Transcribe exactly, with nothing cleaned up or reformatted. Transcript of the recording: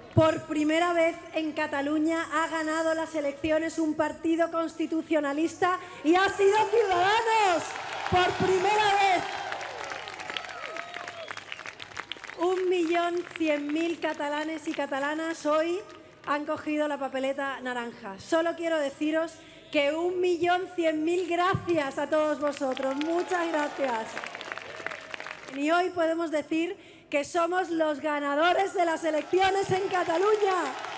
Por primera vez en Cataluña ha ganado las elecciones un partido constitucionalista y ha sido Ciudadanos. Por primera vez. Un millón cien mil catalanes y catalanas hoy han cogido la papeleta naranja. Solo quiero deciros que un millón cien mil gracias a todos vosotros. Muchas gracias. Y hoy podemos decir que somos los ganadores de las elecciones en Cataluña.